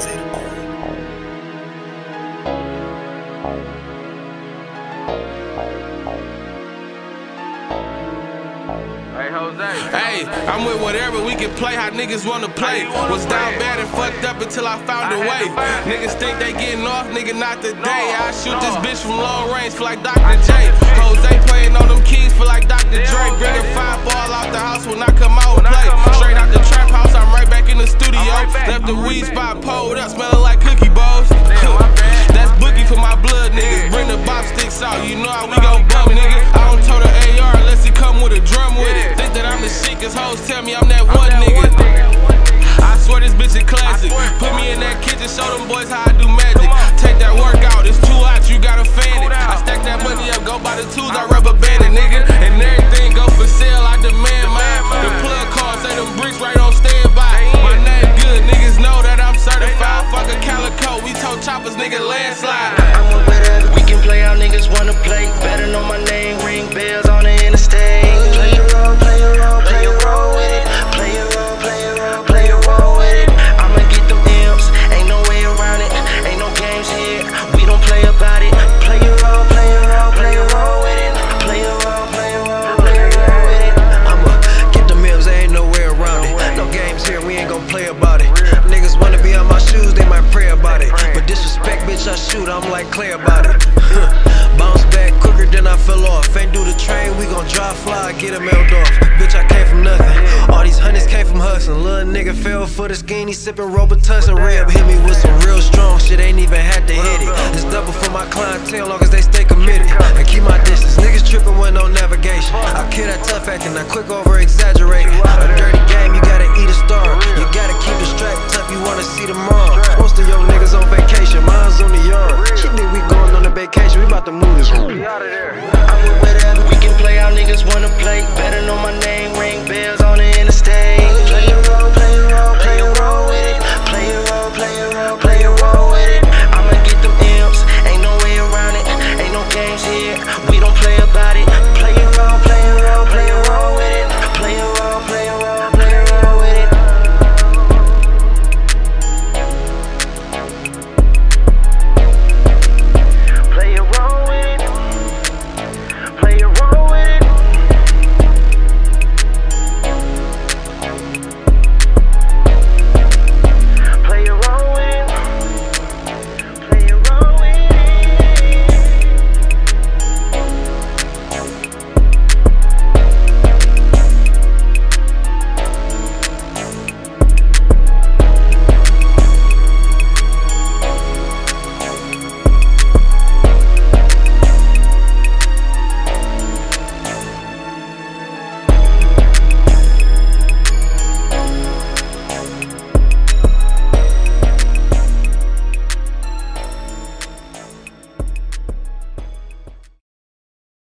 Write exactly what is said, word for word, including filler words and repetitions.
Hey, I'm with whatever, we can play how niggas wanna play. Was down bad and fucked up until I found a way. Niggas think they getting off, nigga, not today. I shoot this bitch from long range, feel like Doctor J. Jose playing on them keys, feel like Doctor Dre. Bring a five ball out the house when I come out and play. Straight out the trap house, I'm right back in the studio. Left the weed spot pulled up, smelling like cookie bowls. That's boogie for my blood niggas. Bring the bop sticks out, you know how we gon' bum, nigga. I don't tote the A R unless he come with a drum with it. Think that I'm the shit, cause hoes tell me I'm that one nigga. I swear this bitch is classic. Put me in that kitchen, show them boys how I do magic. Take that work out, it's too hot, you gotta fan it. I stack that money up, go buy the tools, I rubber band it, nigga. And everything go for sale, I demand mine. The plug card say them bricks right on standby. My name good, niggas know that I'm certified. Fuck a calico, we told choppers, nigga, landslide. I'm with whatever, we can play how niggas wanna play. Better know my name, ring bells on the interstate. Play your role, play your role, play your role with it. Play your role, play your role, play your role with it. I'ma get them imps, ain't no way around it. Ain't no games here, we don't play about it. Play your role, play your role, play your role with it. Play your role, play your role, play your role with it. I'ma get them imps, there ain't no way around it. No games here, we ain't gon' play about it. Niggas wanna be on my shoes, they might pray about it. But disrespect, bitch, I shoot, I'm like Clay about it. Bounce back quicker than I fell off. Ain't do the train, we gon' drive fly, get him mailed off. Bitch, I came from nothing. All these hundreds came from hustling. Little nigga fell for the skinny, sippin' Robitussin. Rib hit me with some real strong shit, ain't even had to hit it. It's double for my clientele, long as they stay committed. And keep my distance, niggas trippin' when no navigation. I kill that tough acting, I quick over exaggerating. A dirty game, you gotta eat a star. You gotta keep the strap tough, you wanna see tomorrow. Most of your niggas on vacation, mine's on the yard. She think we going on a vacation, we about to move this home. I'm with whatever, we can play how niggas wanna play. Better know my name, ring bells on the interstate.